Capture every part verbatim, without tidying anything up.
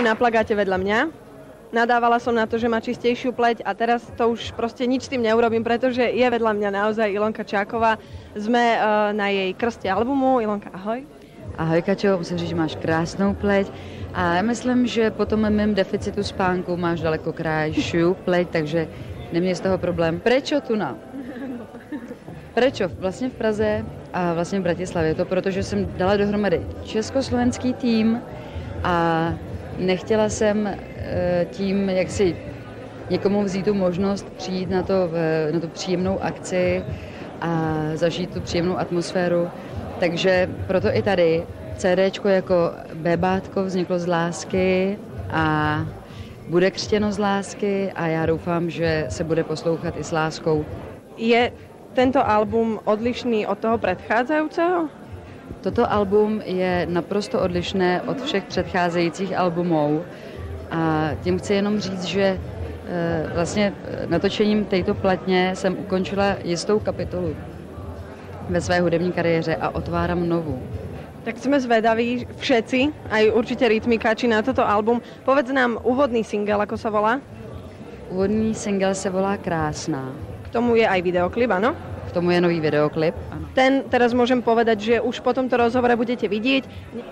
na plagáte vedľa mňa. Nadávala som na to, že má čistejšiu pleť a teraz to už proste nič s tým neurobím, pretože je vedľa mňa naozaj Ilonka Čáková. Sme uh, na jej krste albumu. Ilonka, ahoj. Ahoj Kačo, musím říct, že máš krásnou pleť a já myslím, že po tom mém deficitu spánku máš daleko krajší pleť, takže neměj z toho problém. Prečo tu na? Prečo? Vlastně v Praze a vlastně v Bratislavě. To proto, že jsem dala dohromady československý tým a nechtěla jsem tím, jak si někomu vzít tu možnost přijít na, to, na tu příjemnou akci a zažít tu příjemnou atmosféru. Takže proto i tady CDčko jako bébátko vzniklo z lásky a bude křtěno z lásky a já doufám, že se bude poslouchat i s láskou. Je tento album odlišný od toho predchádzajúceho? Toto album je naprosto odlišné od všech předcházejících albumů a tím chci jenom říct, že vlastně natočením této platně jsem ukončila jistou kapitolu ve své hudební kariéře a otváram novú. Tak sme zvedaví všetci, aj určite rytmikáči na toto album. Povedz nám úvodný single, ako sa volá? Úvodný single se volá Krásná. K tomu je aj videoklip, áno? K tomu je nový videoklip, áno. Ten teraz môžem povedať, že už po tomto rozhovore budete vidieť.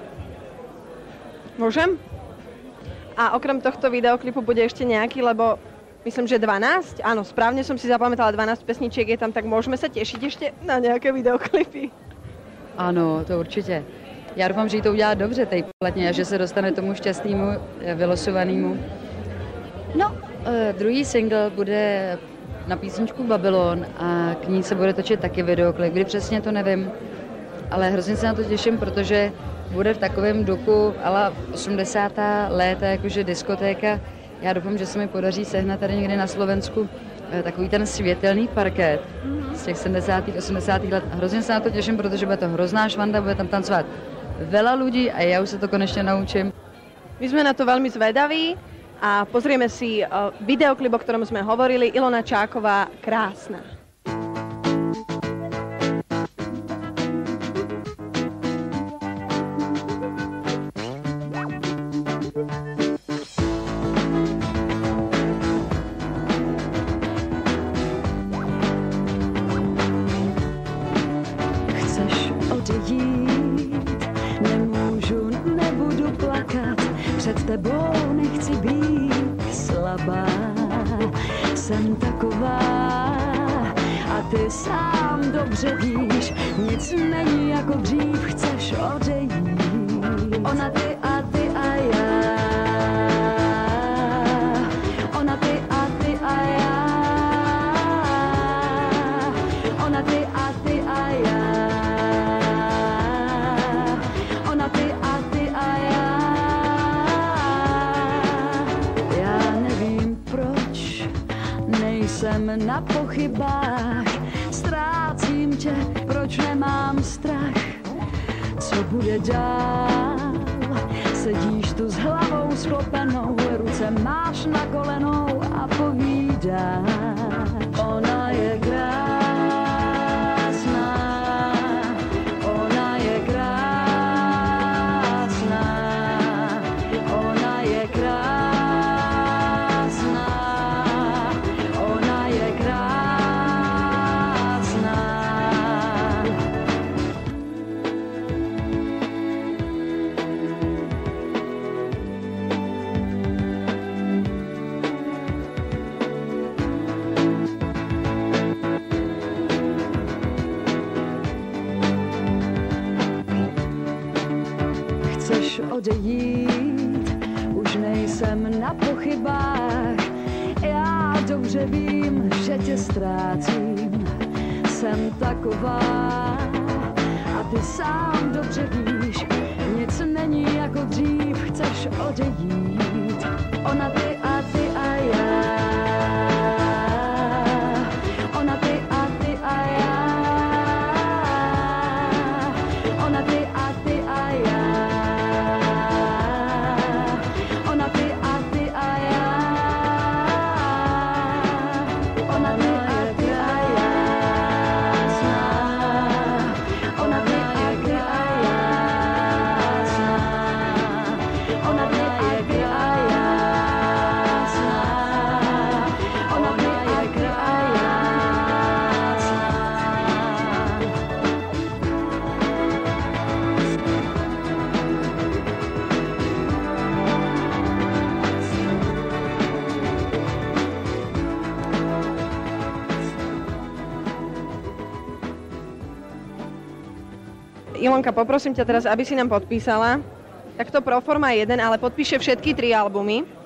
Môžem? A okrem tohto videoklipu bude ešte nejaký, lebo myslím, že dvanásť? Áno, správne som si zapamätala, dvanásť pesničiek je tam, tak môžeme sa tešiť ešte na nejaké videoklipy. Ano, to určitě. Já doufám, že jí to udělá dobře tej platně a že se dostane tomu šťastnému, vylosovanému. No, uh, druhý single bude na písničku Babylon a k ní se bude točit taky videoklip, kdy přesně to nevím. Ale hrozně se na to těším, protože bude v takovém duchu ala osmdesátá léta, jakože diskotéka. Já doufám, že se mi podaří sehnat tady někde na Slovensku takový ten světelný parket z těch sedmdesátých osmdesátých let. Hrozně se na to těším, protože bude to hrozná švanda, bude tam tancovat veľa ľudí a ja už sa to konečne naučím. My sme na to veľmi zvedaví a pozrieme si videoklip, o ktorom sme hovorili. Ilona Čáková, Krásna. Před tebou nechci být slabá, jsem taková a ty sám dobře víš, nic není jako dřív, chceš odejít. Ona ty a ty a já, ona ty a ty a já, ona ty a ty a já, ona ty a ty a já. Jsem na pochybách, ztrácím tě, proč nemám strach, co bude dál, sedíš tu s hlavou sklopenou, ruce máš na kolenou a povídáš, ona je krásná, ona je krásná, ona je krásná. Chceš odejít, už nejsem na pochybách, já dobře vím, že tě ztrácím, jsem taková a ty sám dobře víš, nic není jako dřív, chceš odejít, ona ty a ty a já, ona ty a ty a já, ona ty a ty a já. Yeah. Ilonka, poprosím ťa teraz, aby si nám podpísala. Takto pro forma jeden, ale podpíše všetky tri albumy.